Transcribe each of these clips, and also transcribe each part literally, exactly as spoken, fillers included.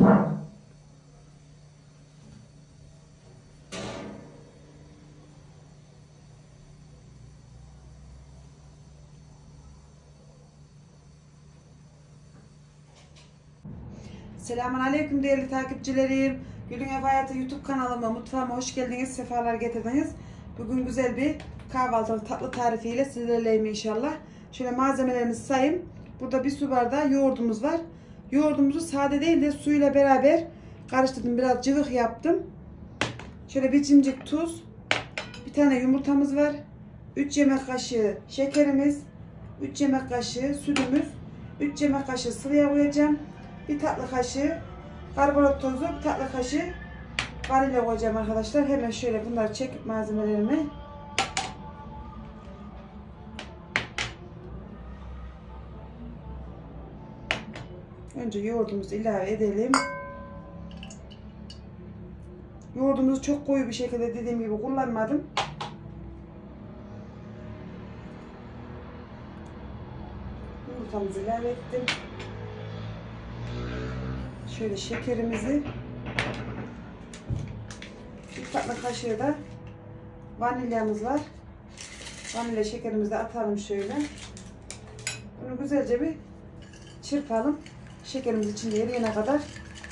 Selamünaleyküm değerli takipçilerim. Gülün Ev Hayatı YouTube kanalıma, mutfağıma hoş geldiniz, sefalar getirdiniz. Bugün güzel bir kahvaltılık tatlı tarifiyle sizlerleyim inşallah. Şöyle malzemelerimizi sayayım. Burada bir su bardağı yoğurdumuz var. Yoğurdumuzu sade değil de suyla beraber karıştırdım. Biraz cıvık yaptım. Şöyle bir cimcik tuz. Bir tane yumurtamız var. üç yemek kaşığı şekerimiz. üç yemek kaşığı sütümüz. üç yemek kaşığı sıvı yağ koyacağım. Bir tatlı kaşığı karbonat tozu, bir tatlı kaşığı vanilya koyacağım arkadaşlar. Hemen şöyle bunları çekip malzemelerimi önce yoğurdumuzu ilave edelim. Yoğurdumuzu çok koyu bir şekilde dediğim gibi kullanmadım. Yumurtamızı ilave ettim. Şöyle şekerimizi, bir tatlı kaşığı da vanilyamız var. Vanilya şekerimizi de atalım şöyle. Bunu güzelce bir çırpalım. Şekerimiz içinde eriyene kadar.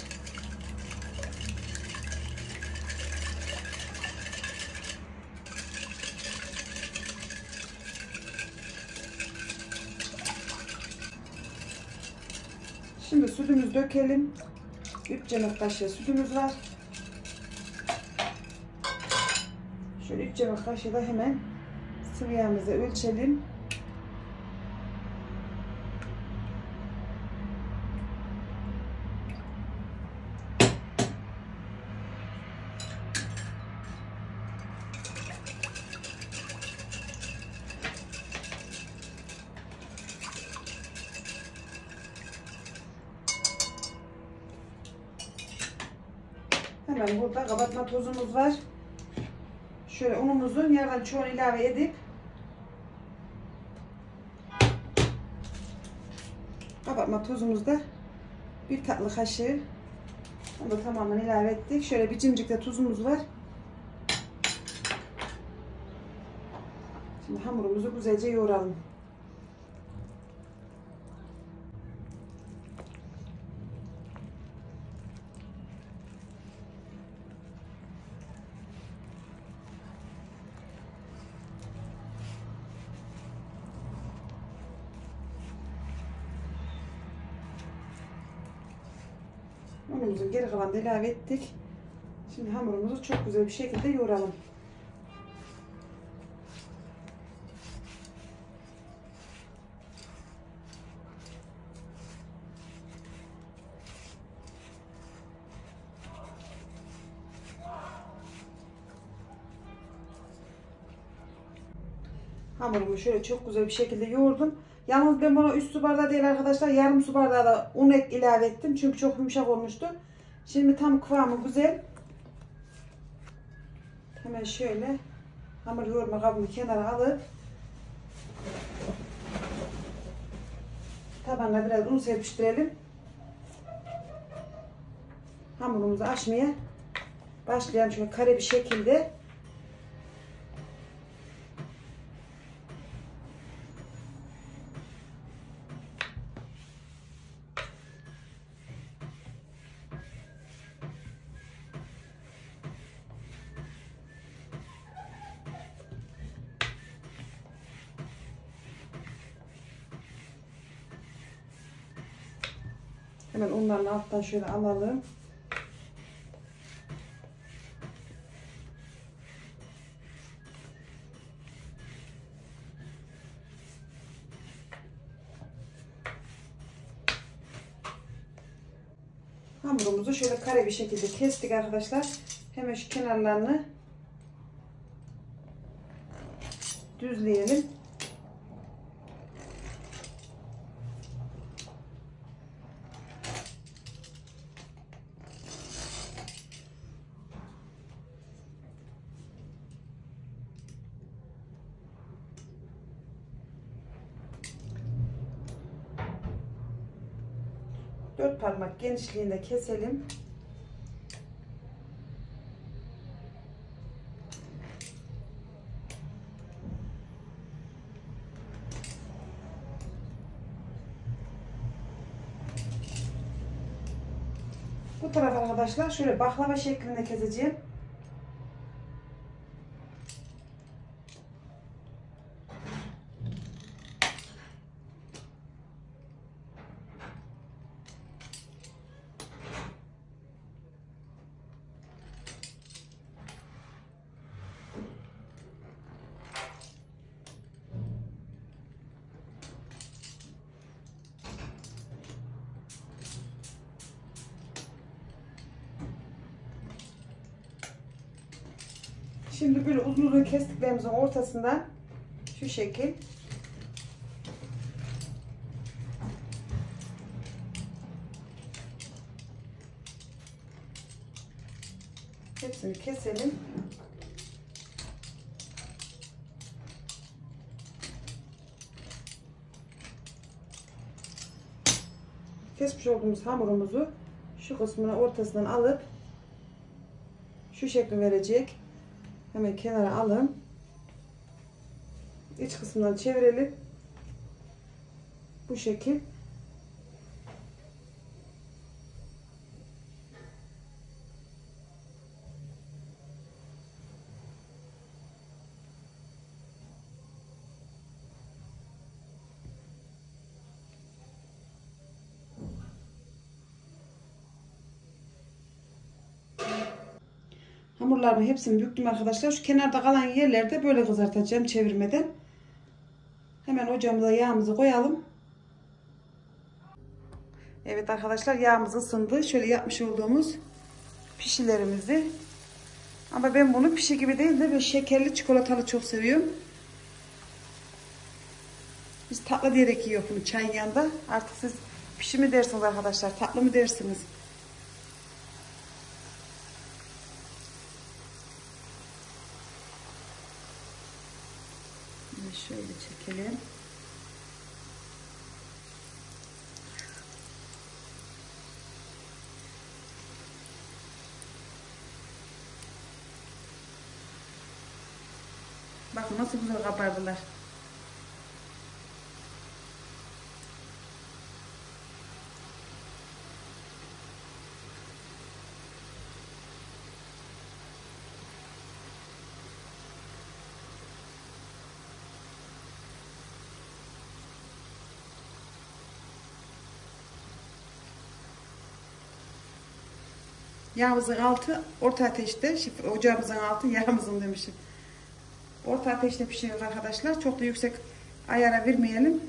Şimdi sütümüzü dökelim. üç yemek kaşığı sütümüz var. Şöyle üç yemek kaşığı da hemen sıvı yağımızı ölçelim. Hemen burada kabartma tozumuz var. Şöyle unumuzun yarıdan çoğunu ilave edip kabartma tozumuzda bir tatlı kaşığı, onu da tamamen ilave ettik. Şöyle bir cimcik de tuzumuz var. Şimdi hamurumuzu güzelce yoğuralım. Unumuzu geri kalanını ilave ettik. Şimdi hamurumuzu çok güzel bir şekilde yoğuralım. Hamurumu şöyle çok güzel bir şekilde yoğurdum. Yalnız ben buna üç su bardağı değil arkadaşlar, yarım su bardağı da un ek ilave ettim. Çünkü çok yumuşak olmuştu. Şimdi tam kıvamı güzel. Hemen şöyle hamur yoğurma kabını kenara alıp tabağına biraz un serpiştirelim. Hamurumuzu açmaya başlayalım şöyle kare bir şekilde. Hemen unlarını alttan şöyle alalım. Hamurumuzu şöyle kare bir şekilde kestik arkadaşlar. Hemen şu kenarlarını düzleyelim. dört parmak genişliğinde keselim. Bu taraf arkadaşlar şöyle baklava şeklinde keseceğim. Şimdi böyle uzun uzun kestiklerimizin ortasından şu şekil hepsini keselim. Kesmiş olduğumuz hamurumuzu şu kısmına ortasından alıp şu şekli verecek. Hemen kenara alın. İç kısmından çevirelim. Bu şekil. Hamurlarımı hepsini büktüm arkadaşlar. Şu kenarda kalan yerlerde böyle kızartacağım çevirmeden. Hemen ocağımıza yağımızı koyalım. Evet arkadaşlar, yağımız ısındı. Şöyle yapmış olduğumuz pişilerimizi. Ama ben bunu pişi gibi değil de böyle şekerli çikolatalı çok seviyorum. Biz tatlı diyerek yiyoruz bunu çayın yanında. Artık siz pişi mi dersiniz arkadaşlar, tatlı mı dersiniz? Şöyle çekelim. Bakın nasıl güzel kabardılar. Yağımızın altı orta ateşte, ocağımızın altı yağımızın demişim. Orta ateşte pişiriyoruz arkadaşlar. Çok da yüksek ayara vermeyelim.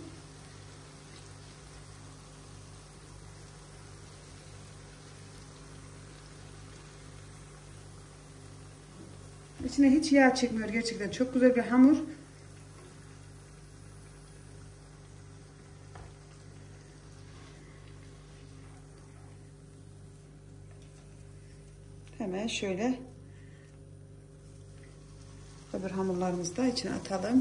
İçine hiç yağ çekmiyor gerçekten. Çok güzel bir hamur. Hemen şöyle öbür hamurlarımızı da içine atalım.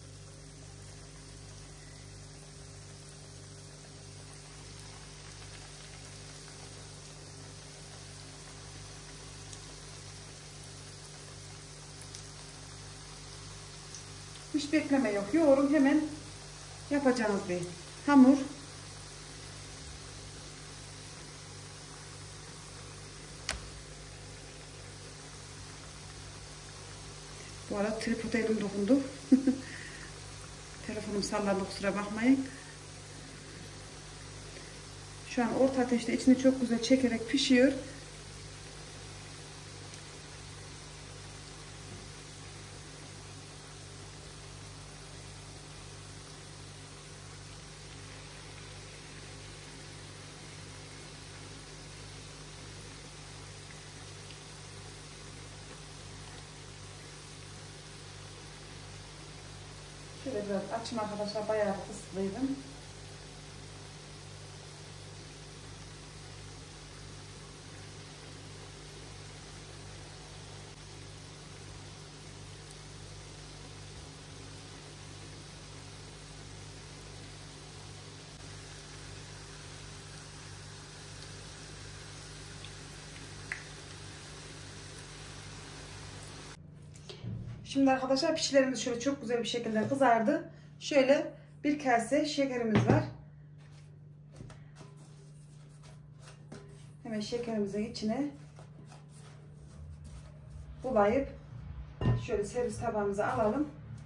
Hiç bekleme yok. Yoğurun, hemen yapacağınız bir hamur. Bu arada tripoda elim dokundu. Telefonum sallandı, kusura bakmayın. Şu an orta ateşte içini çok güzel çekerek pişiyor. Şöyle biraz açım arkadaşlar, bayağı ıslıydım. Şimdi arkadaşlar pişilerimiz şöyle çok güzel bir şekilde kızardı. Şöyle bir kase şekerimiz var. Hemen şekerimizin içine bulayıp şöyle servis tabağımıza alalım.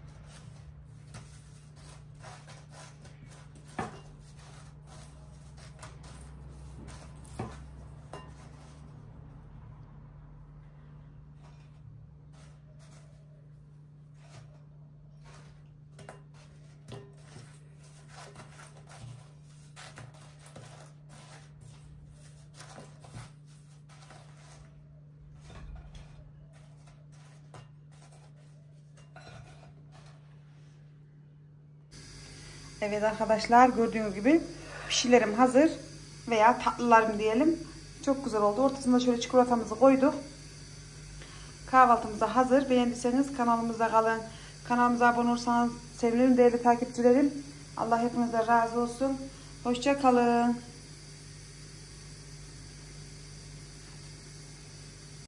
Evet arkadaşlar, gördüğünüz gibi pişilerim hazır veya tatlılarım diyelim. Çok güzel oldu. Ortasında şöyle çikolatamızı koyduk. Kahvaltımıza hazır. Beğendiyseniz kanalımızda kalın. Kanalımıza abone olursanız sevinirim değerli takipçilerim. Allah hepinizden razı olsun. Hoşça kalın.